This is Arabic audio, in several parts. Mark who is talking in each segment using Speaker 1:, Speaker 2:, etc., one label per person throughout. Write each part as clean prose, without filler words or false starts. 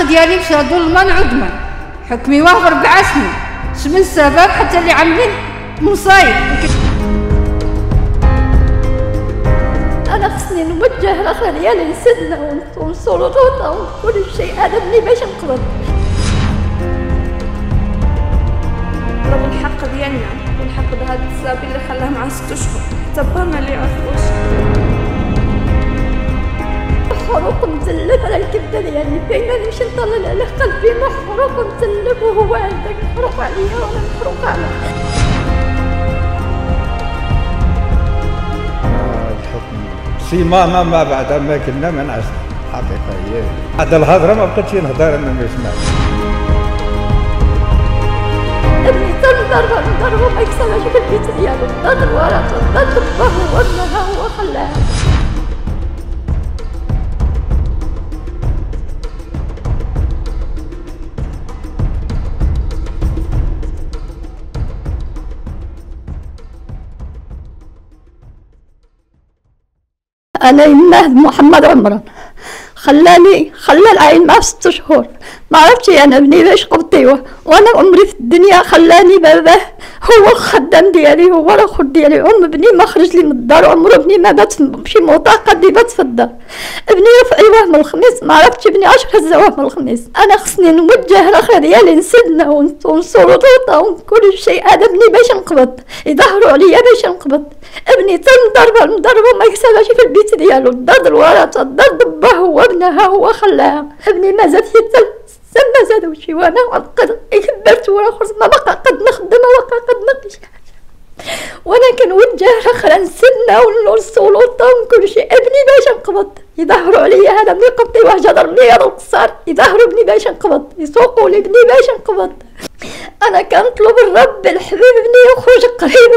Speaker 1: ديالي بشادو المنع عدما حكمي واه 4 سنين. شمن السبب حتى اللي عاملين مصايب.
Speaker 2: انا خصني نوجه الاخ ديالي لسدنا ونصولو طوطه وكل شيء. هذا بني باش نقبض.
Speaker 3: نطلبوا الحق ديالنا والحق بهذا الصبي اللي خلاه معاه 6 اشهر حتى با ما اللي يعرفوش.
Speaker 2: محروق متلف على الكبده ديالي. فين نمشي نطلع على قلبي محروق متلف وهو عندك محروق عليا وانا محروق عليه.
Speaker 4: الحكم ما بعد ما كنا ما نعرف حقيقه. هي هذا الهضره ما بقيتش نهضر انا ما نسمعش.
Speaker 2: ابني ضربه ما يكسرش في البيت ديالو. ضرب ورا ضرب باه وابنها هو خلاها. أنا يماه محمد عمران خلى العين معاه 6 شهور. ما عرفتش انا ابني باش قبطيوه وانا عمري في الدنيا. خلاني باباه هو الخدام ديالي هو الاخر ديالي. بني ما خرج لي من الدار. عمره بني ما بات شي معتقد اللي بات في الدار. ابني في ايوه من الخميس ما عرفتش ابني 10 زواه من الخميس. انا خصني نوجه الاخ ديالي نسدنا ونصولو طوطه وكل شيء. هذا ابني باش نقبض. يظهروا عليا باش نقبض. ابني مضربه ما يكسبهاش في البيت ديالو. ضرب ورا ضرب باه وابنها هو خلاها. ابني ما زاد حتى ما زادوا شي. وانا قد كبرت وانا خرجت ما بقى قد نخدم وبقى قد نقش. وانا كنوجه الاخر نسدنا ونصولوطه وكل شيء. ابني باش نقبض. يظهروا عليا هذا بني قبطي واحد ضربني هذا القصار. يظهروا ابني باش نقبض. يسوقوا لي ابني باش نقبض. انا كنطلب الرب الحبيب ابني يخرج قريب.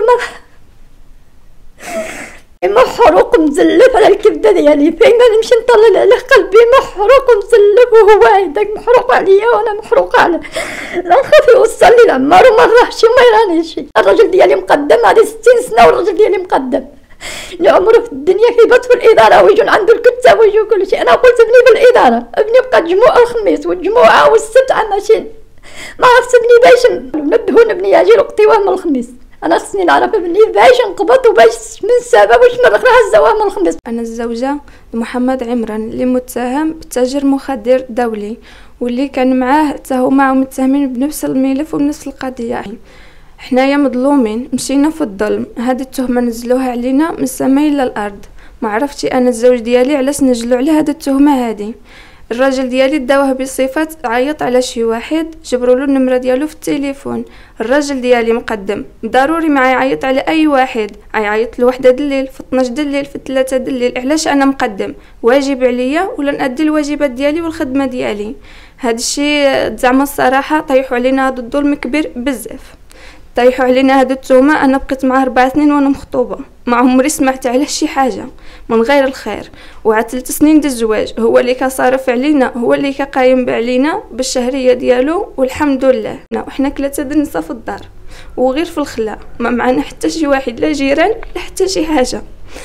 Speaker 2: محروق مزلف على الكبده ديالي. فين نمشي نطلع على قلبي محروق مزلف وهو عندك محروق عليا وانا محروق عليه. لا نخاف يوصل لي العمار وما راهش وما يرانيش. الراجل ديالي مقدم هذه 60 سنه والراجل ديالي مقدم. اللي عمره في الدنيا كيبات في الاداره ويجون عنده الكتاب ويجوا كل شيء. انا قلت ابني في الاداره. ابني بقى جمعه الخميس والجمعه والسبت ماشي. ما عرفت ابني باش نبهون ابني يجي لقطيوه من الخميس. انا خصني نعرف ابني باش نقبض وباش من السبب واش نرخ لها الزواه من الخميس.
Speaker 3: انا الزوجه محمد عمران اللي متهم بتاجر مخدر دولي واللي كان معاه حتى هما متهمين بنفس الملف ونفس القضيه. حنايا مظلومين مشينا في الظلم. هذه التهمه نزلوها علينا من السماء الى الارض. ما عرفتش انا الزوج ديالي علاش نجلو على هذه التهمه هذه. الراجل ديالي داوه بصفات عيط على شي واحد جبروا له النمره ديالو في التليفون. الراجل ديالي مقدم ضروري ما يعيط على اي واحد. يعيط لوحده الليل في 12 الليل في 3 الليل. علاش انا مقدم؟ واجب عليا ولا نادي الواجبات ديالي والخدمه ديالي. هذا الشيء زعما الصراحه طيحوا علينا. هذا الظلم كبير بزاف. طيحوا علينا هذه التهمه. انا بقيت معاه 4 سنين وانا مخطوبه. ما عمري سمعت عليه شي حاجه من غير الخير. وعاد 3 سنين د الزواج هو اللي كصارف علينا هو اللي كقايم علينا بالشهريه ديالو والحمد لله. وحنا 3 د النساء في الدار وغير في الخلا. ما معنا حتى شي واحد لا جيران لا حتى شي حاجه.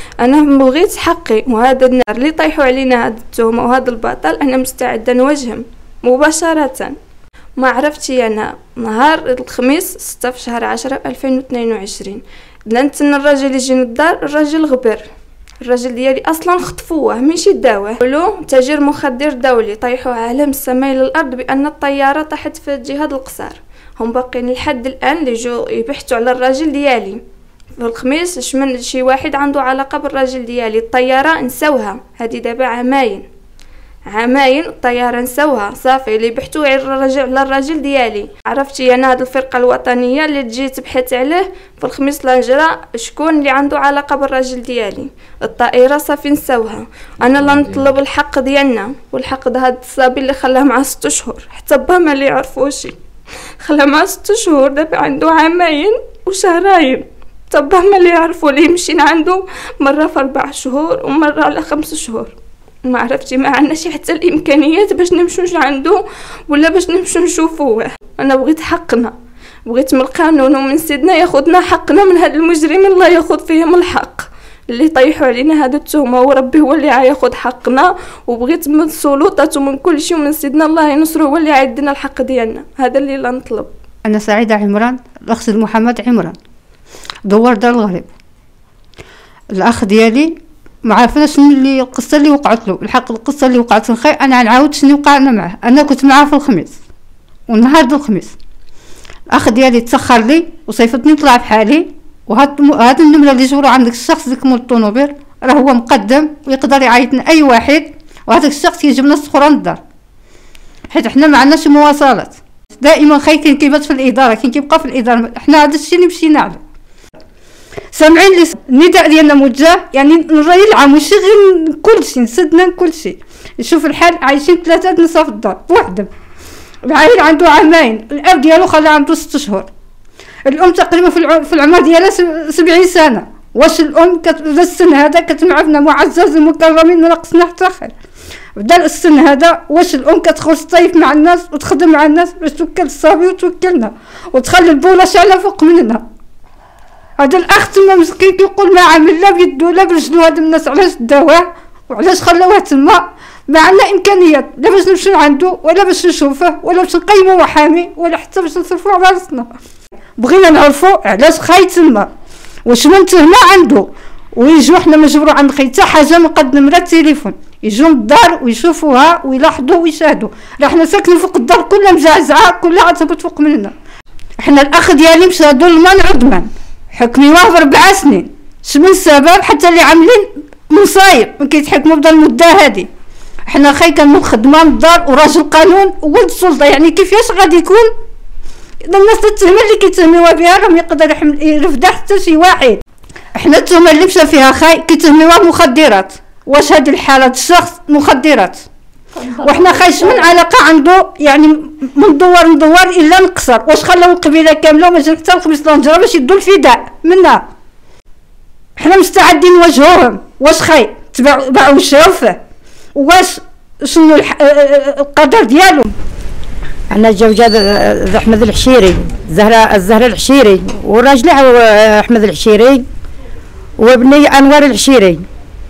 Speaker 3: انا بغيت حقي. وهذا النار اللي طيحوا علينا هذه التهمه وهذا البطل انا مستعده نواجهم مباشره. ما عرفتش انا نهار الخميس 6 في شهر 10 2022 نتسنى الراجل يجي للدار. الراجل غبر. الراجل ديالي اصلا خطفوه ماشي داوه. قالوا تاجر مخدر دولي. طيحوا على من السماء الى الارض بان الطياره طاحت في جهه القصار. هم باقيين لحد الان اللي جو يبحثوا على الراجل ديالي. في الخميس شمن شي واحد عنده علاقه بالراجل ديالي. الطياره نسوها. هذه دابا عامين الطياره نسوها صافي. اللي بحثوا على الراجل ديالي. عرفتي انا هذه الفرقه الوطنيه اللي تجي تبحث عليه في الخميس لاجرا شكون اللي عنده علاقه بالراجل ديالي. الطائره صافي نسوها. انا لا نطلب الحق ديالنا والحق ده هذا الصبي اللي خلاه معاه 6 شهور حتى با ما اللي يعرفوش. خلاه معاه 6 شهور دابا عنده 2 عام وشهرين. تبا ما اللي يعرفوا ليه. مشينا عنده مره في 4 شهور ومره على 5 شهور. ما عرفتي ما عندناش حتى الامكانيات باش نمشوش عنده ولا باش نمشو نشوفوه. انا بغيت حقنا. بغيت من القانون ومن سيدنا ياخذنا حقنا من هاد المجرمين. الله ياخذ فيهم الحق. اللي طيحوا علينا هذا التهمه، وربي هو اللي غياخذ حقنا. وبغيت من السلطات ومن كل شيء ومن سيدنا الله ينصره هو اللي غيدينا الحق ديالنا. هذا اللي نطلب.
Speaker 1: انا سعيده عمران، الاخ محمد عمران، دوار دار الغريب. الاخ ديالي ما عرفناش شنو اللي القصه اللي وقعت له. الحق القصه اللي وقعت لخي انا نعاود شنو وقعنا معاه. انا كنت معاه في الخميس والنهار د الخميس الاخ ديالي تسخر لي وصيفطني نطلع بحالي. وهاد النمره اللي جبروا عندك الشخص ديك مول الطونوبيل راه هو مقدم ويقدر يعيطنا اي واحد، وهذاك الشخص يجيبنا السخران للدار حيت حنا ما عندناش مواصلات. دائما خي كاين كيبات في الاداره، كاين كيبقى في الاداره. حنا هذا الشيء اللي مشينا عليه. سامعين لي النداء ديالنا موجه، يعني الراي العام ويشغل كل شيء، نسدنا كل شيء. نشوف الحال عايشين 3 نساء في الدار بوحدهم. العائل عنده عامين، الاب ديالو خلى عنده 6 شهور، الام تقريبا في العمر ديالها 70 سنه. واش الام ذا السن هذا كتمعفنا معزز المكرمين ما ناقصنا حتى خير. بدا السن هذا واش الام كتخرج تصيف مع الناس وتخدم مع الناس باش توكل الصبي وتوكلنا وتخلي البوله شاعله فوق مننا. هذا الاخ تما مسكين كيقول ما عامل لا بيدو لا برجلو. هاد الناس علاش داوه وعلاش خلاوه تما؟ ما عندنا امكانيات لا باش نمشيو عنده ولا باش نشوفه ولا باش نقيمو محامي ولا حتى باش نصرفو على راسنا. بغينا نعرفو علاش خاي تما، واش من تهمه عنده. ويجيو حنا ما جبرو عند خي حتى حاجه من قد نمره التليفون، يجيو للدار ويشوفوها ويلاحظوا ويشاهدوا. راه حنا ساكنين فوق الدار كلها مزعزعه، كلها عتهبط فوق مننا. حنا الاخ ديالي مشى دور المنع عدمان، حكمي واقف 4 سنين. شمن السبب؟ حتى اللي عاملين مصايب ما كيتحكموا بدا المده هذه. حنا خاي كان خدمه من الدار وراجل قانون وولد السلطه، يعني كيفاش غادي يكون الناس التهمه اللي كيتهموها بها راه ما يقدر يرفدها حتى شي واحد. حنا التهمه اللي مشى فيها خاي كيتهموها بمخدرات. واش هذه الحاله الشخص مخدرات؟ وحنا خايش من علاقه عنده، يعني من دوار الا نقصر. واش خلاو القبيله كامله وما جا حتى الخميس لانجره باش يدوا الفداء منا؟ حنا مستعدين نواجهوهم. واش خاي باعوا وشاوفه؟ واش شنو القدر ديالهم؟
Speaker 5: أنا زوجة أحمد العشيري، الزهرة العشيري، وراجلي أحمد العشيري، وابني أنور العشيري.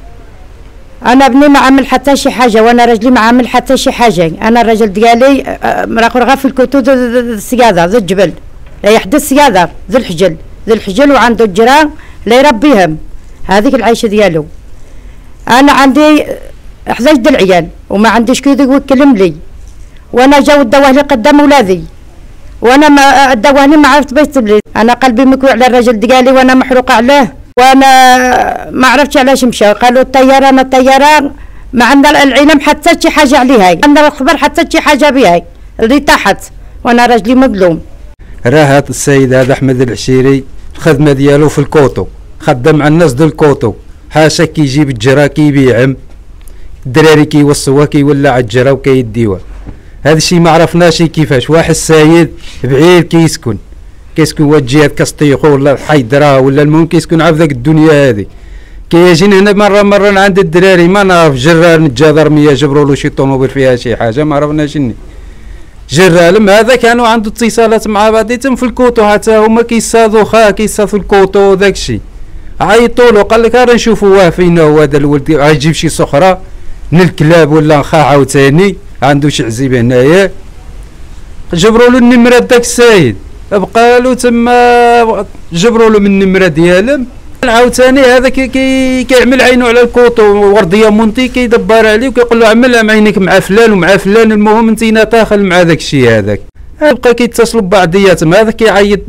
Speaker 5: أنا ابني ما عمل حتى شي حاجة، وأنا راجلي ما عمل حتى شي حاجة. أنا الراجل ديالي راغب في الكتب السيادة ذو الجبل، لا يحدث السيادة ذو الحجل وعنده الجيران لا يربيهم. هذيك العيشة ديالو. أنا عندي 11 د العيال وما عنديش كي يكلم لي، وانا جاو الدواه لي قدام ولادي، وانا ما الدواني ما عرفت بيت بلي. انا قلبي مكوي على الرجل ديالي وانا محروقه عليه، وانا ما عرفتش علاش مشى. قالوا الطياره ما الطياره ما عندنا العلم حتى شي حاجه عليها، عندنا الخبر حتى شي حاجه بها اللي طاحت، وانا راجلي مظلوم.
Speaker 6: راه هذا السيد هذا احمد العشيري الخدمه ديالو في الكوطو، خدم مع الناس ديال الكوطو، حاشا كيجيب الجرا كيبيعهم، الدراري كيوصوها كيولع الجرا وكيديوها. هذا الشيء ما عرفناش كيفاش. واحد السيد بعيد كيسكن هو جهه كسطيخو ولا الحيدره ولا المهم كيسكن عارف ذاك الدنيا هذه. كيجينا هنا مره عند الدراري ما نعرف جرار نتجادر 100 جبروا له شي طوموبيل فيها شي حاجه ما عرفناش شني جرالم. هذا كانوا عنده اتصالات مع بعضيتهم في الكوطو، حتى هما كيصادوا الكوطو وداك الشيء. عيطوا له قال لك راه نشوفوا فينا هو هذا الولد غيجيب شي سخره من الكلاب ولا نخا عاوتاني عنده شي عزيبه هنايا. جبروا له النمره داك السيد، بقى له تما جبروا له من النمره ديالهم. عاوتاني هذا كيعمل عينو على الكوطو ورديه مونتي كيدبر عليه وكيقول له عمل عينيك مع فلان ومع فلان، المهم انت داخل مع داك الشيء هذاك. بقى كيتصلوا ببعضياتهم، هذا كيعيط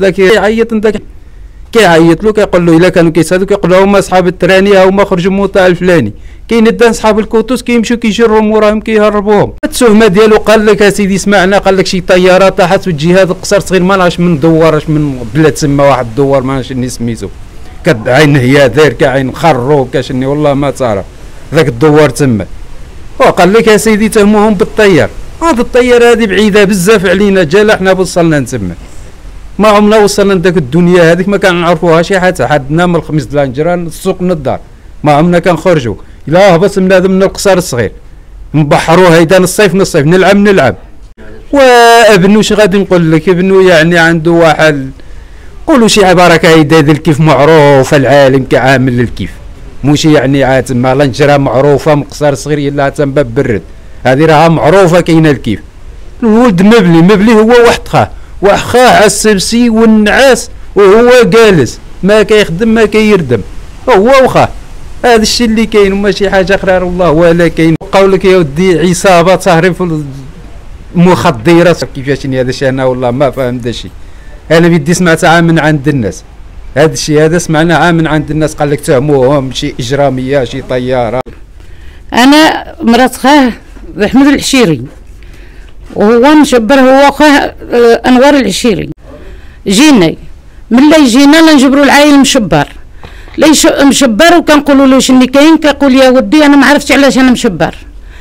Speaker 6: له كيقول له الا كانوا كيسادوا كيقول لهم اصحاب التراني هما خرجوا موطا الفلاني. كاين الدان صحاب الكوتوس كيمشيو كيجروا موراهم كيهربوهم. التهمه ديالو قال لك اسيدي سمعنا قال لك شي طياره طاحت في الجهاد القصر صغير ما نعرفش من دوار اش من بلاد تما واحد الدوار ما نعرفش شني سميتو عين هي داير كعين خروب كاشني والله ما تعرف ذاك الدوار تما. وقال لك اسيدي تهموهم بالطيار. هذا الطياره هذه بعيده بزاف علينا جالا حنا وصلنا نتما ما عمرنا وصلنا لذاك الدنيا هذيك ما كنعرفوها شي حتى حدنا من الخميس د الجيران السوق من الدار ما عمرنا كنخرجوا الا هبط من هذا من القصر الصغير نبحروا هيدا الصيف نلعب. وابنو اش غادي نقول لك ابنو يعني عنده واحد قولوا شي عباره كهيدا كيف معروف العالم كعامل للكيف مش يعني عاد تما لا نجرة معروفة من قصار صغير إلا تما برد، هذه راها معروفة كاينة الكيف. الولد مبلي هو واحد خاه على السبسي والنعاس وهو جالس ما كيخدم ما كيردم هو وخاه، هذا الشيء اللي كاين وماشي حاجة أخرى والله ولا كاين. قولك يا ودي عصابة تهرب المخدرات كيفاش هذا الشيء أنا والله ما فهمت هذا الشيء. أنا بدي سمعت عام من عند الناس هذا الشيء هذا سمعنا عام من عند الناس قال لك تهموهم شي إجرامية شي طيارة.
Speaker 5: أنا مرات خاه أحمد العشيري وهو مشبر هو خاه أنوار العشيري. جينا من لا يجينا نجبروا العائل مشبر ليش مشبر وكنقولوا له شني كاين كيقول يا ودي أنا ما عرفتش علاش أنا مشبر.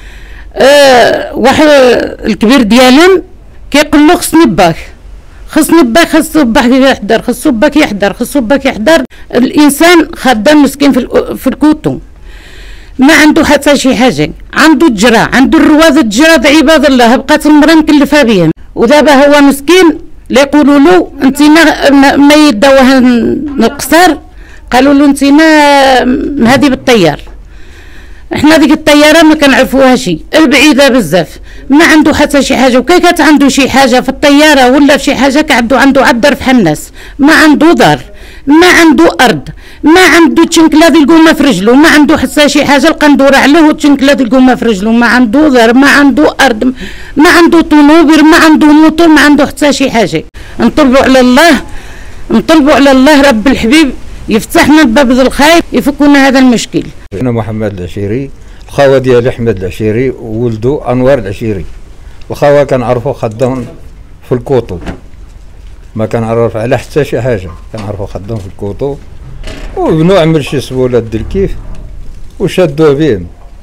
Speaker 5: واحد الكبير ديالهم كيقول له خصني باك خصو باك يحضر. الانسان خدام مسكين في الكوتو ما عنده حتى شي حاجه، عنده تجرى عنده الرواد التجرى عباد الله بقات المراه مكلفه بهم، ودابا هو مسكين لا يقولوا له انت ما يداوها القصار قالوا له انت ما هذه بالطيار. احنا ديك الطياره ما كنعرفوها شي البعيده بزاف ما عنده حتى شي حاجه، وكي كانت عنده شي حاجه في الطياره ولا في شي حاجه عنده عذر في الناس، ما عنده دار ما عنده ارض ما عنده تشنكله ديال القومه في رجله، ما عنده حتى شي حاجه القندوره عليه وتشنكله ديال القومه في رجله، ما عنده دار ما عنده ارض ما عنده طوموبيل ما عنده موتور ما عنده حتى شي حاجه. نطلبوا على الله رب الحبيب يفتحنا الباب ذو الخير يفكونا هذا المشكل.
Speaker 4: أنا محمد العشيري، الخاوة ديالي أحمد العشيري وولدو أنوار العشيري. الخاوة كنعرفو خدام في الكوطو ما كنعرف على حتى شي حاجة، كنعرفو خدام في الكوطو وبنو عمل شي سبولات ديال الكيف وشدوه بهم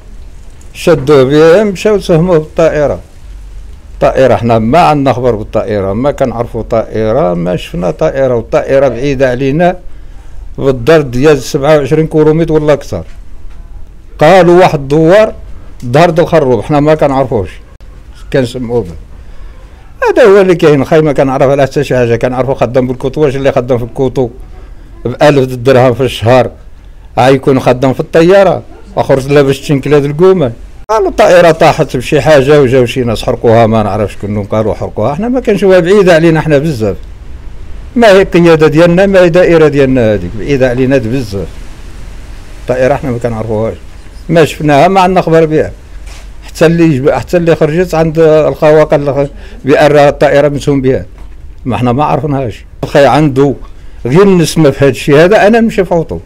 Speaker 4: مشاو ساهموه بالطائرة. حنا ما عندنا خبر بالطائرة، ما كنعرفو طائرة ما شفنا طائرة، والطائرة بعيدة علينا بالدار ديال 27 كيلومتر ولا اكثر. قالوا واحد الدوار ظهر د الخروب حنا ما كنعرفوش كنسمعوا به. هذا هو اللي كاين خاي ما كنعرف على حتى شي حاجه. كنعرفو خدام بالكوطو، واش اللي خدام في الكوطو ب1000 درهم في الشهر غيكون خدام في الطياره اخر لابس تشنكله د القومه. قالوا الطائره طاحت بشي حاجه وجاو شي ناس حرقوها ما نعرفش شكون قالوا حرقوها، حنا ما كنشوفوها بعيده علينا حنا بزاف، ما هي القياده ديالنا ما هي الدائره ديالنا هذيك بعيده علينا بزاف. الطائره حنا ما كنعرفوهاش ما شفناها ما عندنا خبر بها، حتى اللي خرجت عند الخاوه قال بان الطائره مسهم بها ما حنا ما عرفناهاش. الخي عنده غير نسمه في هذا الشيء هذا انا نمشي فوطو.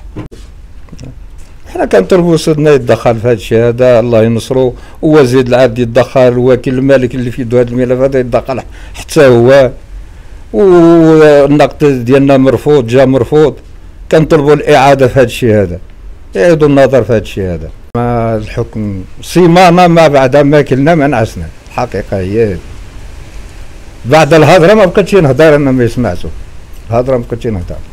Speaker 4: حنا كنطلبوا سيدنا يتدخل في هذا الشيء هذا الله ينصرو، وزيد العبد يتدخل، الوكيل الملك اللي في يده هذا الملف هذا يتدخل حتى هو، والنقد ديالنا مرفوض جا مرفوض. كنطلبوا الاعاده في هذا الشيء هذا، يعيدوا النظر في هذا الشيء هذا. ما الحكم صيمانه ما بعد ما كلنا ما نعسنا، الحقيقه هي بعد الهضره ما بقيتش نهضر، انا ما سمعتو الهضره ما بقيتش نهضر.